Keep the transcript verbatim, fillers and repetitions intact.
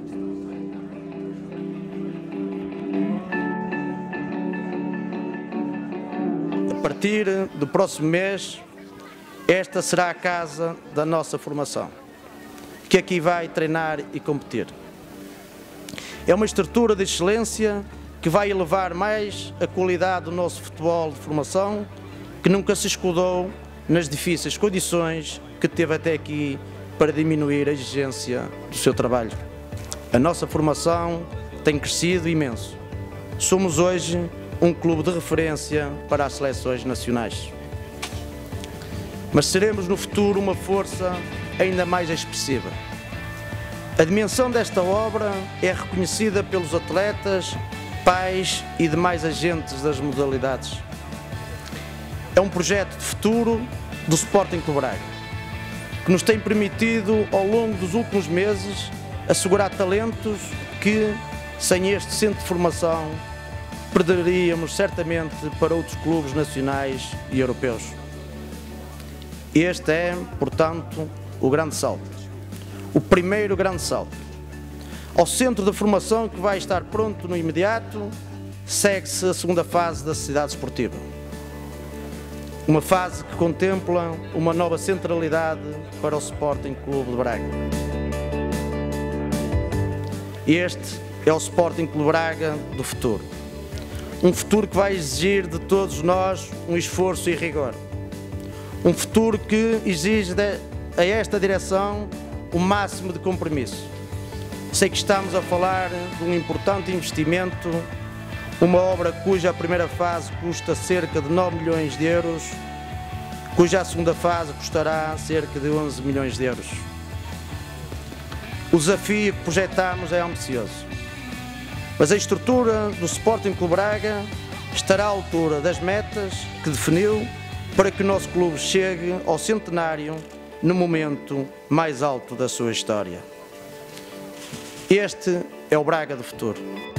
A partir do próximo mês, esta será a casa da nossa formação, que aqui vai treinar e competir. É uma estrutura de excelência que vai elevar mais a qualidade do nosso futebol de formação, que nunca se escudou nas difíceis condições que teve até aqui para diminuir a exigência do seu trabalho. A nossa formação tem crescido imenso. Somos hoje um clube de referência para as seleções nacionais. Mas seremos no futuro uma força ainda mais expressiva. A dimensão desta obra é reconhecida pelos atletas, pais e demais agentes das modalidades. É um projeto de futuro do Sporting Clube Braga, que nos tem permitido, ao longo dos últimos meses, assegurar talentos que, sem este centro de formação, perderíamos certamente para outros clubes nacionais e europeus. Este é, portanto, o grande salto. O primeiro grande salto. Ao centro da formação, que vai estar pronto no imediato, segue-se a segunda fase da sociedade esportiva. Uma fase que contempla uma nova centralidade para o Sporting Clube de Braga. Este é o Sporting Clube Braga do futuro. Um futuro que vai exigir de todos nós um esforço e rigor. Um futuro que exige de, a esta direção o máximo de compromisso. Sei que estamos a falar de um importante investimento, uma obra cuja primeira fase custa cerca de nove milhões de euros, cuja segunda fase custará cerca de onze milhões de euros. O desafio que projetamos é ambicioso, mas a estrutura do Sporting Clube Braga estará à altura das metas que definiu para que o nosso clube chegue ao centenário no momento mais alto da sua história. Este é o Braga do futuro.